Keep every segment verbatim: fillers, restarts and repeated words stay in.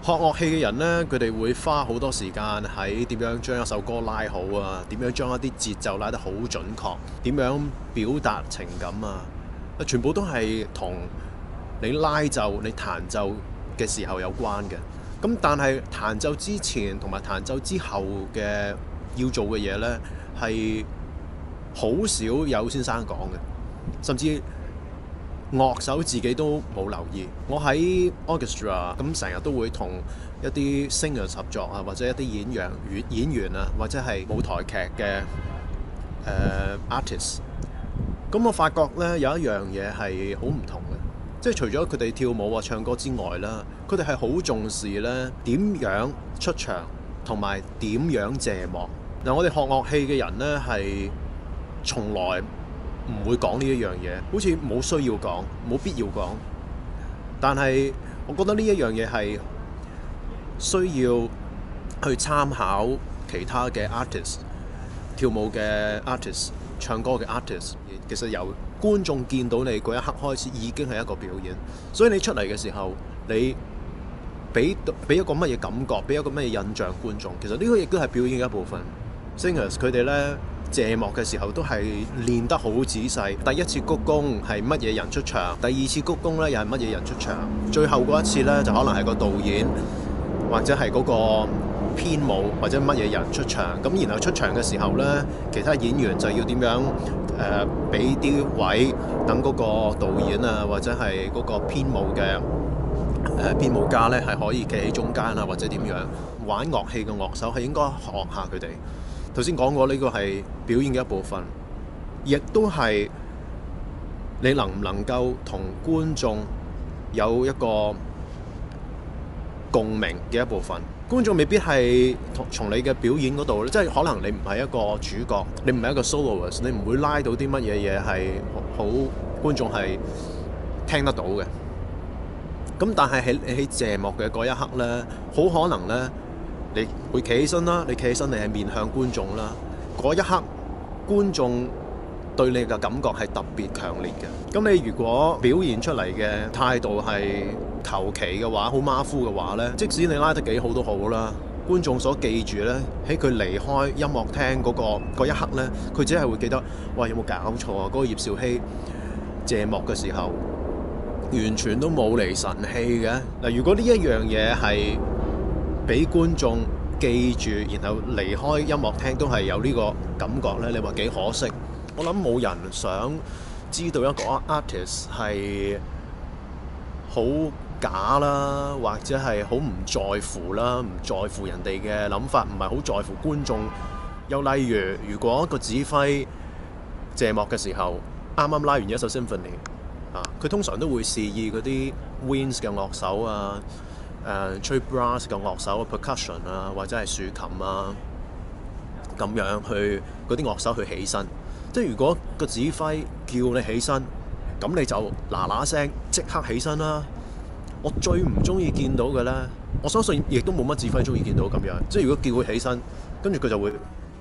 學樂器嘅人呢，佢哋會花好多時間喺點樣將一首歌拉好啊，點樣將一啲節奏拉得好準確，點樣表達情感啊，全部都係同你拉奏、你彈奏嘅時候有關嘅。咁但係彈奏之前同埋彈奏之後嘅要做嘅嘢呢，係好少有先生講嘅，甚至樂手自己都冇留意。我喺 orchestra 咁成日都會同一啲 singers 合作啊，或者一啲演員演員啊，或者係舞台劇嘅、呃、artist。咁我發覺呢，有一樣嘢係好唔同嘅，即係除咗佢哋跳舞啊、唱歌之外啦，佢哋係好重視呢點樣出場同埋點樣謝幕。嗱，我哋學樂器嘅人呢，係從來唔會講呢一樣嘢，好似冇需要講，冇必要講。但係我覺得呢一樣嘢係需要去參考其他嘅 artist， 跳舞嘅 artist， 唱歌嘅 artist。其實由觀眾見到你嗰一刻開始已經係一個表演，所以你出嚟嘅時候，你俾俾一個乜嘢感覺，俾一個乜嘢印象觀眾。其實呢個亦都係表演嘅一部分。Singers 佢哋呢，謝幕嘅時候都係練得好仔細，第一次鞠躬係乜嘢人出場，第二次鞠躬呢又係乜嘢人出場，最後嗰一次呢，就可能係個導演或者係嗰個編舞或者乜嘢人出場。咁然後出場嘅時候呢，其他演員就要點樣誒俾啲位等嗰個導演啊或者係嗰個編舞嘅誒編舞家呢係可以企喺中間啊，或者點樣。玩樂器嘅樂手係應該學下佢哋。頭先講過呢個係表演嘅一部分，亦都係你能唔能夠同觀眾有一個共鳴嘅一部分。觀眾未必係從你嘅表演嗰度，即係可能你唔係一個主角，你唔係一個 soloist， 你唔會拉到啲乜嘢嘢係好觀眾係聽得到嘅。咁但係喺喺謝幕嘅嗰一刻呢，好可能呢，你會企起身啦，你企起身你係面向觀眾啦，嗰一刻觀眾對你嘅感覺係特別強烈嘅。咁你如果表現出嚟嘅態度係求其嘅話，好馬虎嘅話呢，即使你拉得幾好都好啦，觀眾所記住呢，喺佢離開音樂廳嗰個嗰一刻呢，佢只係會記得，哇，有冇搞錯啊？嗰個葉兆禧謝幕嘅時候完全都冇嚟神氣嘅。嗱，如果呢一樣嘢係俾觀眾記住，然後離開音樂廳都係有呢個感覺呢，你話幾可惜？我諗冇人想知道一個 artist 係好假啦，或者係好唔在乎啦，唔在乎人哋嘅諗法，唔係好在乎觀眾。又例如，如果個指揮謝幕嘅時候，啱啱拉完一首 symphony 啊，佢通常都會示意嗰啲 winds 嘅樂手啊，誒、呃、吹 brass 嘅樂手 percussion 啊，或者係豎琴啊，咁樣去嗰啲樂手去起身。即係如果個指揮叫你起身，咁你就嗱嗱聲即刻起身啦。我最唔中意見到嘅咧，我相信亦都冇乜指揮中意見到咁樣。即係如果叫佢起身，跟住佢就會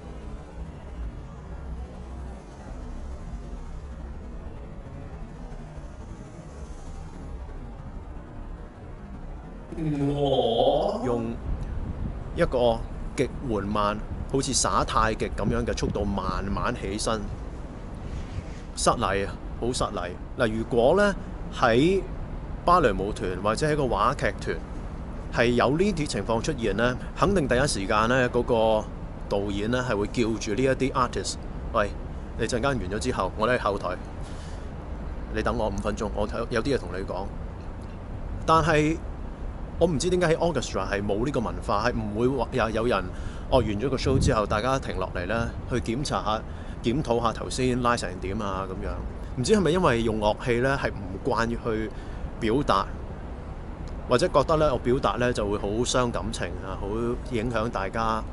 我用一個極緩慢，好似耍太極咁樣嘅速度慢慢起身，失禮啊，好失禮。嗱，如果咧喺芭蕾舞團或者喺個話劇團係有呢啲情況出現咧，肯定第一時間咧嗰個導演咧係會叫住呢一啲 artist， 喂，你陣間完咗之後，我哋喺後台，你等我五分鐘，我有啲嘢同你講。但係我唔知點解喺 orchestra 係冇呢個文化，係唔會話有有人哦完咗個 show 之後，大家停落嚟咧去檢查下、檢討下頭先拉成點啊咁樣。唔知係咪因為用樂器咧係唔慣去表達，或者覺得咧我表達咧就會好傷感情啊，好影響大家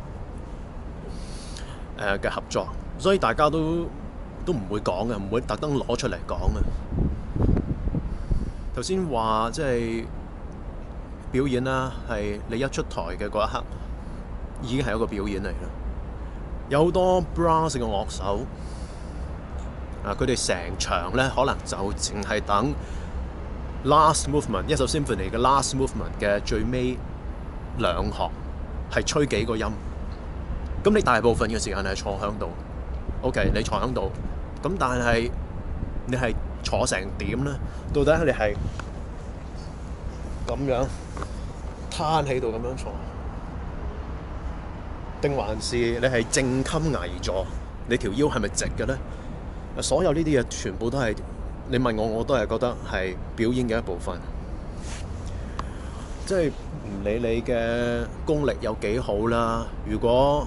誒嘅合作，所以大家都都唔會講嘅，唔會特登攞出嚟講嘅。頭先話即係表演啦，係你一出台嘅嗰一刻已經係一個表演嚟啦。有好多 brass 嘅樂手啊，佢哋成場咧可能就淨係等 last movement 一首 symphony 嘅 last movement 嘅最尾兩學係吹幾個音。咁你大部分嘅時間係坐喺度 ，OK， 你坐喺度，咁但係你係坐成點呢？到底你係咁樣攤喺度咁樣坐，定還是你係正襟危坐？你條腰係咪直嘅呢？所有呢啲嘢全部都係你問我，我都係覺得係表演嘅一部分。即係唔理你嘅功力有幾好啦，如果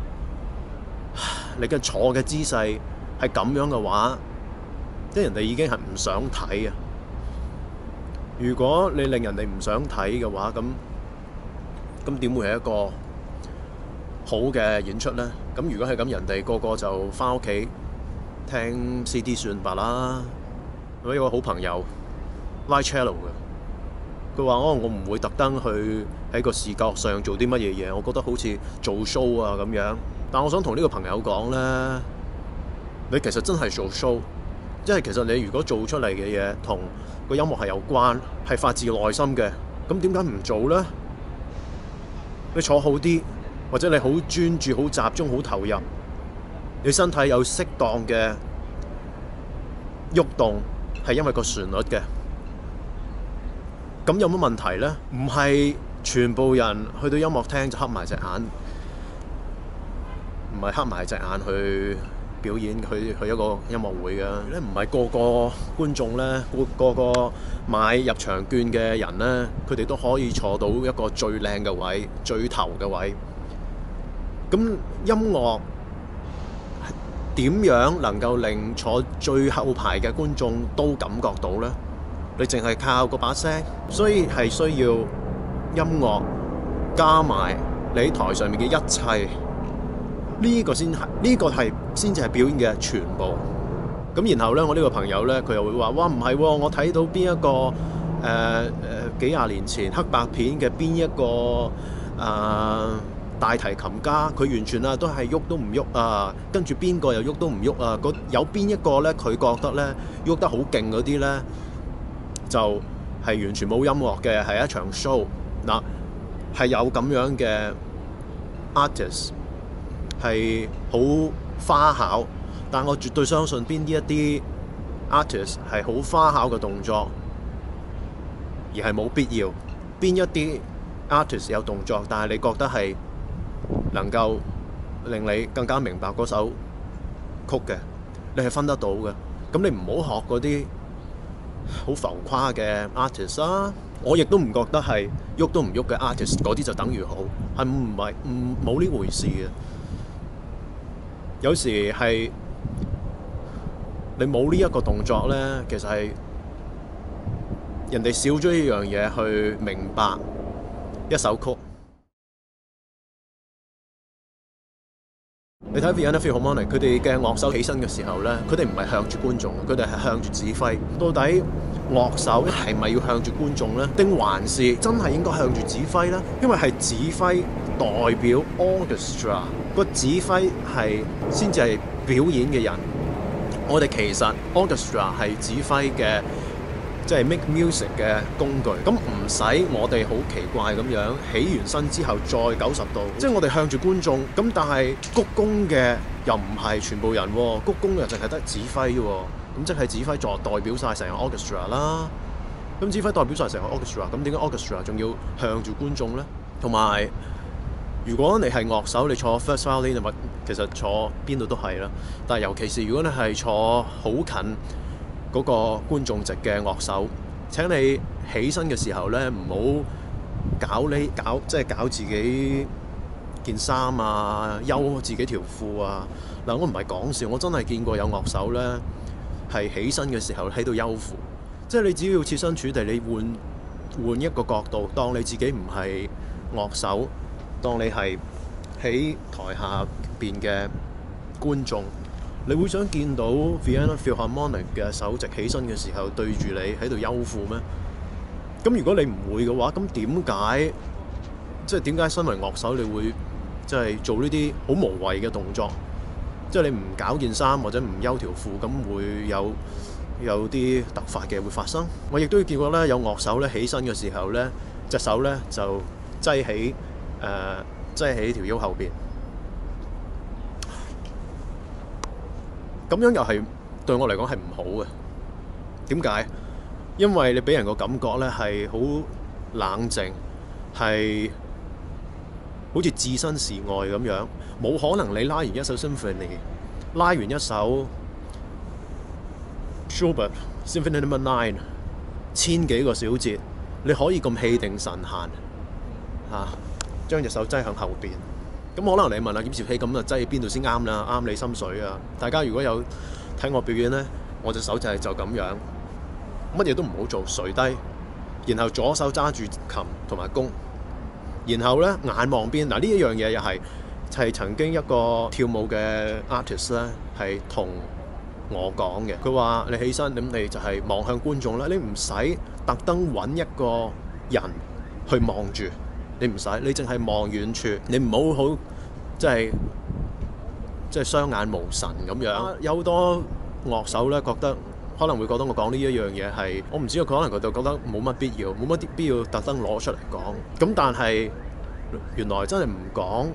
你嘅坐嘅姿勢係咁樣嘅話，即係人哋已經係唔想睇啊！如果你令人哋唔想睇嘅話，咁咁點會係一個好嘅演出呢？咁如果係咁，人哋個個就返屋企聽 C D 算吧啦。我有個好朋友拉 cello 嘅，佢話哦，我唔會特登去喺個視覺上做啲乜嘢嘢，我覺得好似做 show 啊咁樣。但我想同呢個朋友講呢，你其實真係做 show，即係其實你如果做出嚟嘅嘢同個音樂係有關，係發自內心嘅，咁點解唔做呢？你坐好啲，或者你好專注、好集中、好投入，你身體有適當嘅喐動，係因為個旋律嘅。咁有乜問題呢？唔係全部人去到音樂廳就黑埋隻眼，唔係黑埋隻眼去表演，去去一個音樂會嘅咧，唔係個個觀眾咧，個個個買入場券嘅人咧，佢哋都可以坐到一個最靚嘅位、最頭嘅位。咁音樂點樣能夠令坐最後排嘅觀眾都感覺到呢？你淨係靠嗰把聲，所以係需要音樂加埋你喺台上面嘅一切。呢個先係，呢個係先至係表演嘅全部。咁然後咧，我呢個朋友咧，佢又會話：哇，唔係喎，我睇到邊一個誒誒、呃、幾廿年前黑白片嘅邊一個誒、呃、大提琴家，佢完全啊都係喐都唔喐啊，跟住邊個又喐都唔喐啊。有邊一個咧，佢覺得咧喐得好勁嗰啲咧，就係、是、完全冇音樂嘅，係一場 show 嗱，係有咁樣嘅 artist。係好花巧，但我絕對相信邊啲一啲 artist 係好花巧嘅動作，而係冇必要。邊一啲 artist 有動作，但係你覺得係能夠令你更加明白嗰首曲嘅，你係分得到嘅。咁你唔好學嗰啲好浮誇嘅 artist 啊！我亦都唔覺得係喐都唔喐嘅 artist 嗰啲就等於好，係唔係唔冇呢回事嘅。有時係你冇呢一個動作呢，其實係人哋少咗一樣嘢去明白一首曲。你睇 Vienna Philharmonic 佢哋嘅樂手起身嘅時候呢，佢哋唔係向住觀眾，佢哋係向住指揮。到底樂手係咪要向住觀眾呢？定還是真係應該向住指揮呢？因為係指揮代表 orchestra， 個指揮係先至係表演嘅人。我哋其實 orchestra 係指揮嘅，即係 make music 嘅工具。咁唔使我哋好奇怪咁樣起完身之後再九十度，即係我哋向住觀眾。咁但係鞠躬嘅又唔係全部人喎，鞠躬又淨係得指揮喎。咁即係指揮座代表晒成個 orchestra 啦。咁指揮代表晒成個 orchestra， 咁點解 orchestra 仲要向住觀眾呢？同埋，如果你係樂手，你坐 first violin 或其實坐邊度都係啦。但係尤其是如果你係坐好近嗰個觀眾席嘅樂手，請你起身嘅時候咧，唔好搞呢搞即係搞自己件衫啊，休自己條褲啊。嗱，我唔係講笑，我真係見過有樂手咧係起身嘅時候喺度休褲。即係你只要設身處地，你換換一個角度，當你自己唔係樂手，當你係喺台下邊嘅觀眾，你會想見到 Vienna Philharmonic 嘅首席起身嘅時候對住你喺度休褲咩？咁如果你唔會嘅話，咁點解即係點解身為樂手你會即係做呢啲好無謂嘅動作？即係你唔搞件衫或者唔休條褲，咁會有有啲突發嘅會發生。我亦都見過咧，有樂手咧起身嘅時候咧，隻手咧就擠喺誒擠喺條腰後邊。咁樣又係對我嚟講係唔好嘅。點解？因為你俾人個感覺咧係好冷靜，係好似置身事外咁樣。冇可能你拉完一首 Symphony， 拉完一首 Schubert Symphony Number Nine， 千幾個小節，你可以咁氣定神閒嚇，將隻手擠向後邊。咁可能你問下檢視器咁啊，擠喺邊度先啱啦？啱你心水啊！大家如果有睇我表演呢，我隻手就係就咁樣，乜嘢都唔好做，垂低，然後左手揸住琴同埋弓，然後呢眼望邊。嗱，呢一樣嘢又係係曾經一個跳舞嘅 artist 咧係同我講嘅。佢話你起身咁你就係望向觀眾啦，你唔使特登揾一個人去望住。你唔使，你淨係望遠處，你唔好好即係即係雙眼無神咁樣。有好多樂手咧覺得可能會覺得我講呢一樣嘢係，我唔知佢可能佢就覺得冇乜必要，冇乜必要特登攞出嚟講。咁但係原來真係唔講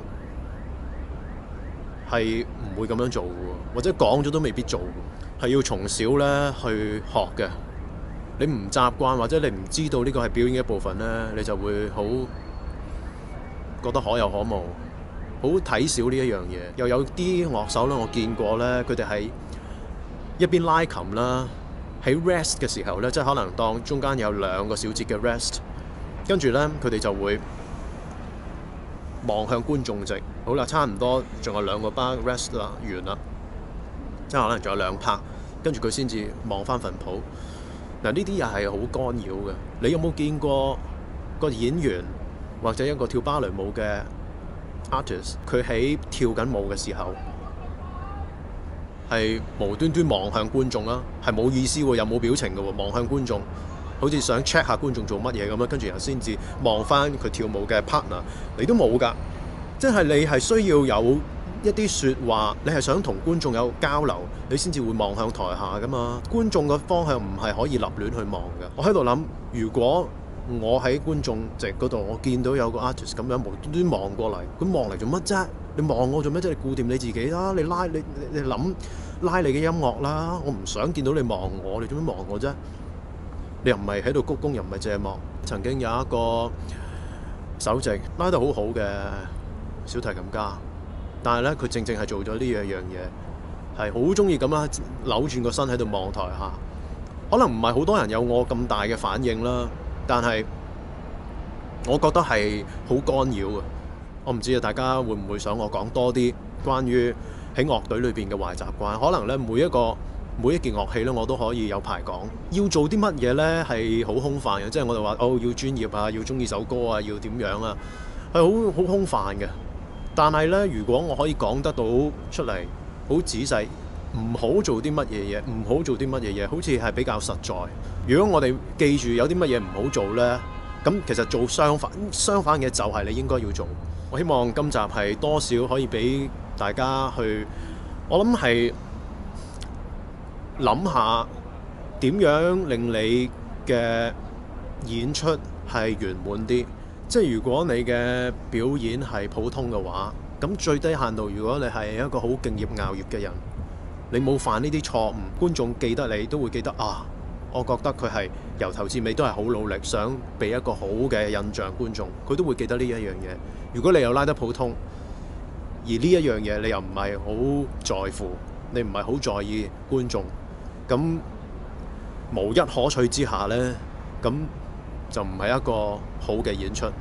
係唔會咁樣做嘅，或者講咗都未必做，係要從小咧去學嘅。你唔習慣或者你唔知道呢個係表演嘅一部分咧，你就會好覺得可有可無，好睇小呢一樣嘢。又有啲樂手咧，我見過咧，佢哋係一邊拉琴啦，喺 rest 嘅時候咧，即係可能當中間有兩個小節嘅 rest， 跟住咧佢哋就會望向觀眾席。好啦，差唔多仲有兩個 bar rest 啦，完啦，即係可能仲有兩拍，跟住佢先至望翻份譜。嗱，呢啲又係好干擾嘅。你有冇見過個演員或者一個跳芭蕾舞嘅 artist， 佢喺跳緊舞嘅時候係無端端望向觀眾啦，係冇意思喎，又冇表情嘅喎，望向觀眾，好似想 check 下觀眾做乜嘢咁樣，跟住然後先至望翻佢跳舞嘅 partner， 你都冇㗎，即係你係需要有一啲説話，你係想同觀眾有交流，你先至會望向台下㗎嘛。觀眾嘅方向唔係可以立亂去望嘅。我喺度諗，如果我喺觀眾席嗰度，我見到有個 artist 咁樣無端端望過嚟，咁望嚟做乜啫？你望我做咩啫？你顧掂你自己啦，你拉你你諗拉你嘅音樂啦。我唔想見到你望我，你做咩望我啫？你又唔係喺度鞠躬，又唔係謝幕。曾經有一個首席拉得好好嘅小提琴家，但係咧佢正正係做咗呢樣樣嘢，係好中意咁樣扭轉個身喺度望台下。可能唔係好多人有我咁大嘅反應啦。但係，我覺得係好干擾嘅。我唔知啊，大家會唔會想我講多啲關於喺樂隊裏邊嘅壞習慣？可能咧每一個每一件樂器咧，我都可以有排講。要做啲乜嘢咧係好空泛嘅，即係我哋話哦要專業啊，要中意首歌啊，要點樣啊，係好好空泛嘅。但係咧，如果我可以講得到出嚟，好仔細。唔好做啲乜嘢嘢，唔好做啲乜嘢嘢，好似係比較實在。如果我哋記住有啲乜嘢唔好做呢，咁其實做相反相反嘅就係你應該要做。我希望今集係多少可以俾大家去，我諗係諗下點樣令你嘅演出係圓滿啲。即係如果你嘅表演係普通嘅話，咁最低限度，如果你係一個好敬業熬業嘅人，你冇犯呢啲錯誤，觀眾記得你都會記得啊！我覺得佢係由頭至尾都係好努力，想俾一個好嘅印象觀眾，佢都會記得呢一樣嘢。如果你又拉得普通，而呢一樣嘢你又唔係好在乎，你唔係好在意觀眾，咁無一可取之下呢，咁就唔係一個好嘅演出。